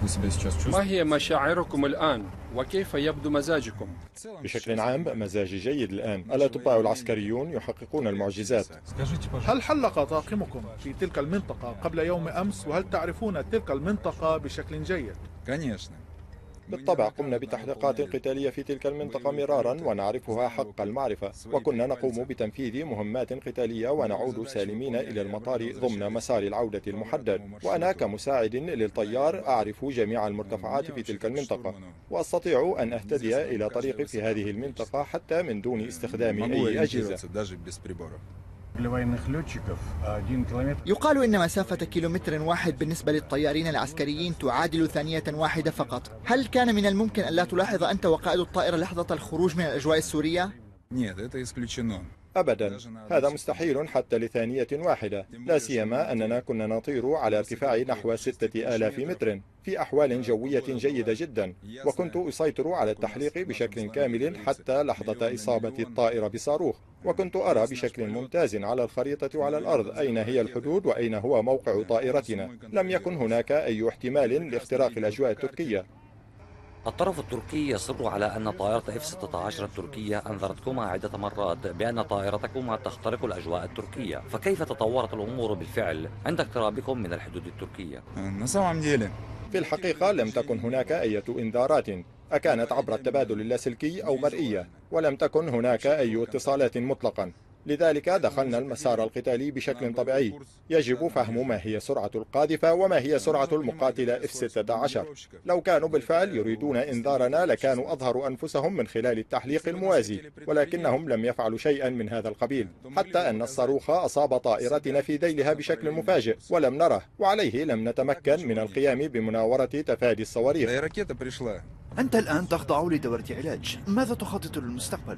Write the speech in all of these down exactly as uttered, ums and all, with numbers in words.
ما هي مشاعركم الآن وكيف يبدو مزاجكم؟ بشكل عام مزاجي جيد الآن. الأطباء العسكريون يحققون المعجزات. هل حلق طاقمكم في تلك المنطقة قبل يوم أمس وهل تعرفون تلك المنطقة بشكل جيد؟ بالطبع قمنا بتحقيقات قتالية في تلك المنطقة مرارا ونعرفها حق المعرفة، وكنا نقوم بتنفيذ مهمات قتالية ونعود سالمين إلى المطار ضمن مسار العودة المحدد. وأنا كمساعد للطيار أعرف جميع المرتفعات في تلك المنطقة، وأستطيع أن أهتدي إلى طريقي في هذه المنطقة حتى من دون استخدام أي أجهزة. يقال إن مسافة كيلومتر واحد بالنسبة للطيارين العسكريين تعادل ثانية واحدة فقط. هل كان من الممكن أن لا تلاحظ أنت وقائد الطائرة لحظة الخروج من الأجواء السورية؟ أبدا، هذا مستحيل حتى لثانية واحدة، لا سيما أننا كنا نطير على ارتفاع نحو ستة آلاف متر في أحوال جوية جيدة جدا، وكنت أسيطر على التحليق بشكل كامل حتى لحظة إصابة الطائرة بصاروخ، وكنت أرى بشكل ممتاز على الخريطة وعلى الأرض أين هي الحدود وأين هو موقع طائرتنا. لم يكن هناك أي احتمال لاختراق الأجواء التركية. الطرف التركي يصر على أن طائرة إف ستة عشر التركية أنذرتكما عدة مرات بأن طائرتكما تخترق الأجواء التركية، فكيف تطورت الأمور بالفعل عند اقترابكم من الحدود التركية؟ في الحقيقة لم تكن هناك أي إنذارات، أكانت عبر التبادل اللاسلكي أو مرئية، ولم تكن هناك أي اتصالات مطلقا. لذلك دخلنا المسار القتالي بشكل طبيعي. يجب فهم ما هي سرعة القاذفة وما هي سرعة المقاتلة إف ستة عشر. لو كانوا بالفعل يريدون إنذارنا لكانوا أظهروا أنفسهم من خلال التحليق الموازي، ولكنهم لم يفعلوا شيئا من هذا القبيل، حتى أن الصاروخ أصاب طائرتنا في ذيلها بشكل مفاجئ ولم نره، وعليه لم نتمكن من القيام بمناورة تفادي الصواريخ. أنت الآن تخضع لدورة علاج، ماذا تخطط للمستقبل؟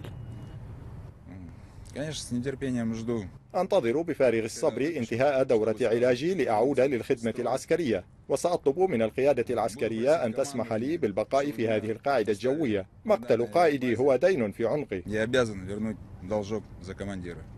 أنتظر بفارغ الصبر انتهاء دورة علاجي لأعود للخدمة العسكرية، وسأطلب من القيادة العسكرية أن تسمح لي بالبقاء في هذه القاعدة الجوية. مقتل قائدي هو دين في عنقي.